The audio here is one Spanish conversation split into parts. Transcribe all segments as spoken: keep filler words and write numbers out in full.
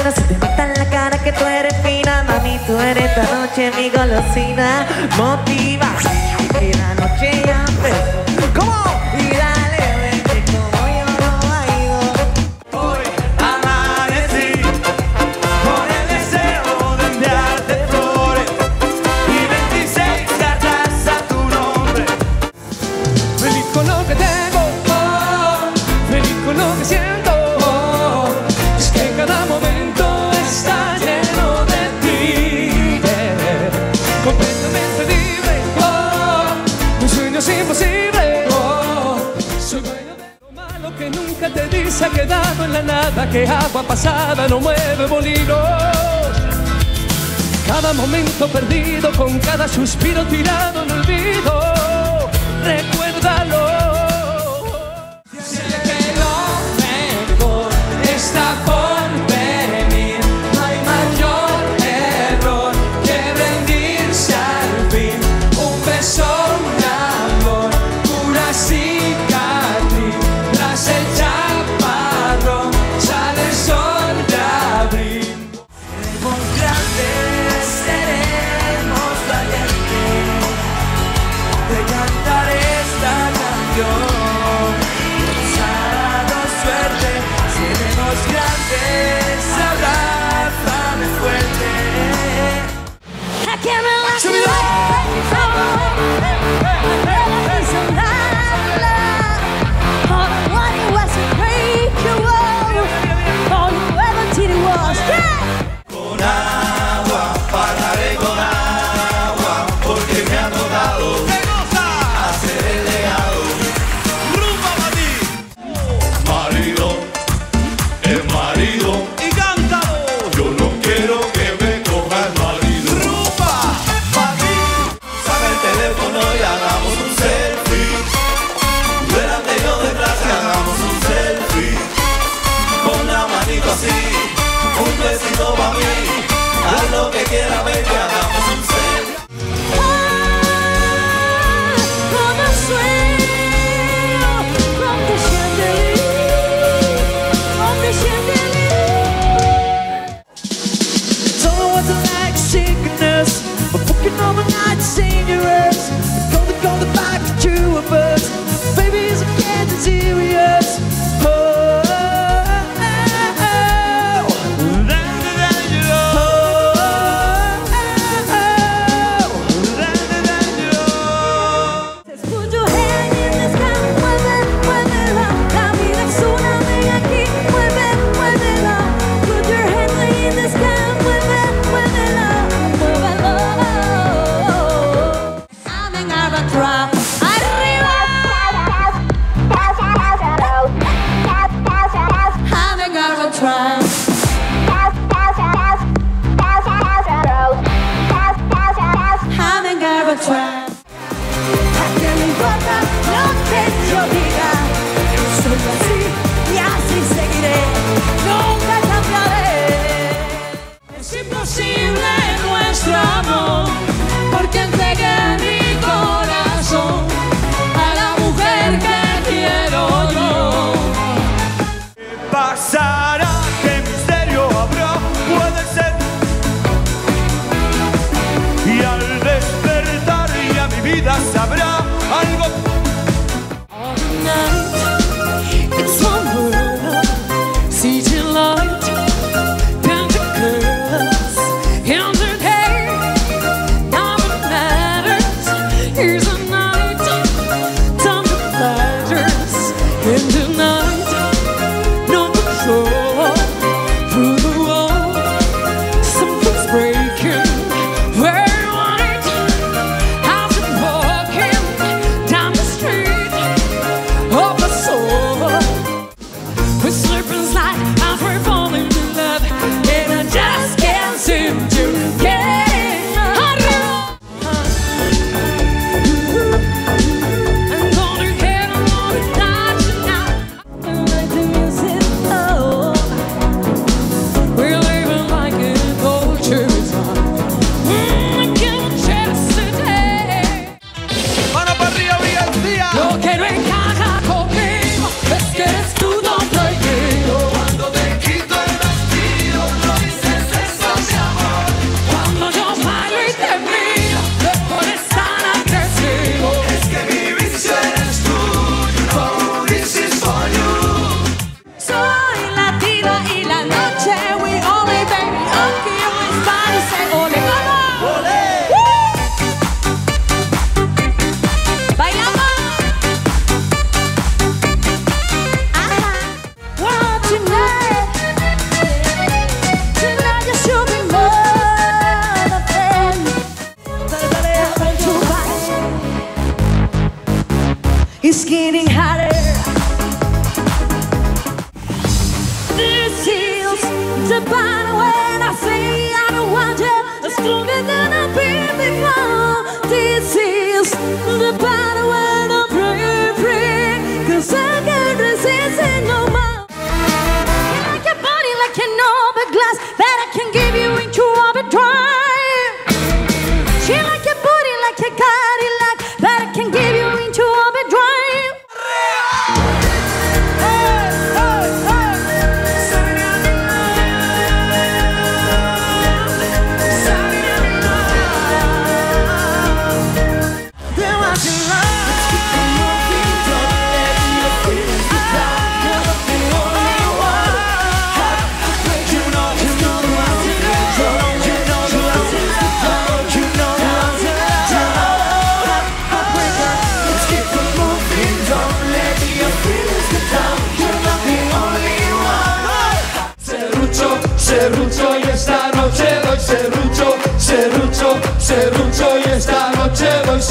pero se te nota en la cara que tú eres fina. Mami, tú eres esta noche mi golosina. Motiva que la noche ya empezó. ¿Cómo? Y dale, vete como yo no bailo. Hoy amanecí con el deseo de enviarte flores y veintiséis cartas a tu nombre. Feliz con lo que tengo, oh, feliz con lo que siento, oh, es que cada momento está lleno de ti, yeah. Completamente libre, oh, un sueño es imposible, oh, soy dueño de lo malo que nunca te di, se ha quedado en la nada, que agua pasada no mueve molinos. Cada momento perdido, con cada suspiro tirado en olvido, recuérdalo. Sé que lo mejor está por venir. No hay mayor error que rendirse al fin. Un beso, un amor, una cicatriz. Tras el chaparrón sale el sol de abril. Seremos grandes, seremos valientes de cantar esta canción. Sábado suerte, seremos grandes, abrázame fuerte. I can't relax me Con agua, pagaré con agua, porque me ha tocado hacer el legado. ¡Rumba para ti! Marido, el marido, Y cántalo. yo no quiero que me coja el marido. ¡Rumba para ti! Saca el teléfono y hagamos un selfie. Delante y yo detrás y hagamos un selfie. Con la manito así, un besito para mí. Haz lo que quiera, ver que hagamos un selfie. Como sueño, con tu chandelier, con tu chandelier. Don't want to like sickness, but booking all the nights dangerous. Go the go the back to two of us. Baby, it's getting serious. Oh, oh, oh, oh.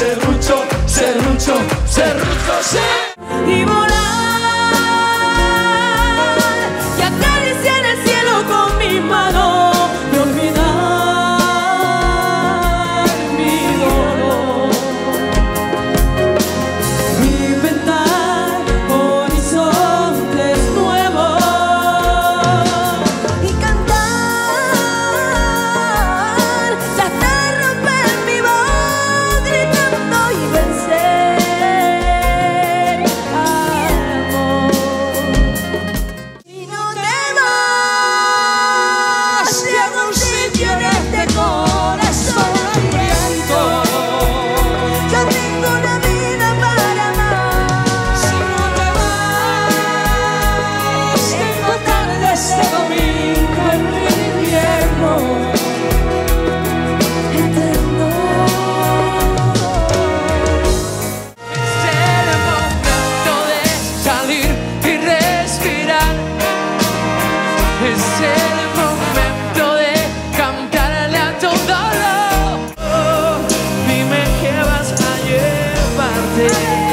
serrucho, serrucho, serrucho, sí. Y volar y acariciar el cielo con mi mano y olvidar mi dolor. Inventar horizontes nuevos y cantar, tratar de romper mi voz gritando y vencer amor. Y no te vas de algún sitio en este corazón hambriento. Yo tengo una vida para amar. Si no te vas, tengo tarde ese domingo en mi invierno. Eterno. Es el momento de salir y respirar. Es el momento de cantarle a todo lo. Dime que vas a llevarte.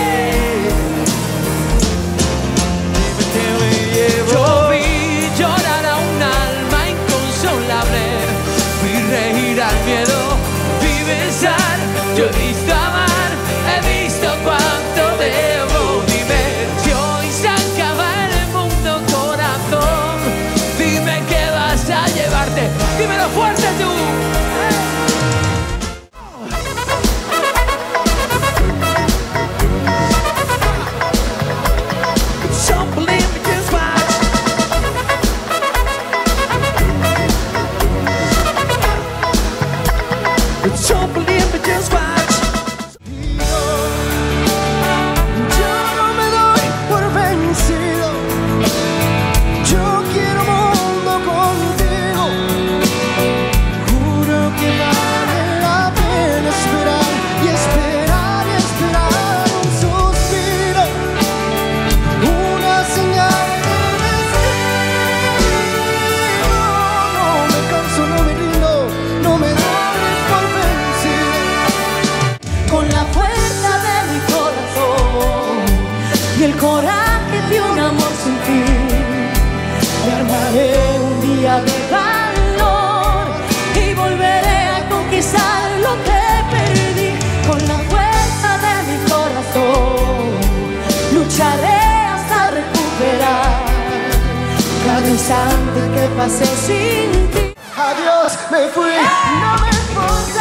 Dime que me llevo. Yo vi llorar a un alma inconsolable. Vi reír al miedo. Vi besar. Yo he visto amar. He visto cuánto debo. Dime si hoy se acaba el mundo, corazón. Dime que vas a llevarte. Dímelo fuerte tú. Don't believe me, just watch. Don't believe me, just watch. Yo no me doy por vencido. Yo quiero mundo contigo. Juro que vale la pena esperar y esperar y esperar un suspiro, una señal del destino. No me canso, no me rindo, no me doy por vencido. Con la fuerza de mi corazón y el coraje de un amor sin fin, me armaré un día de valor y volveré a conquistar lo que perdí. Con la fuerza de mi corazón lucharé hasta recuperar cada instante que pasé sin ti. Adiós, me fui, no me importa.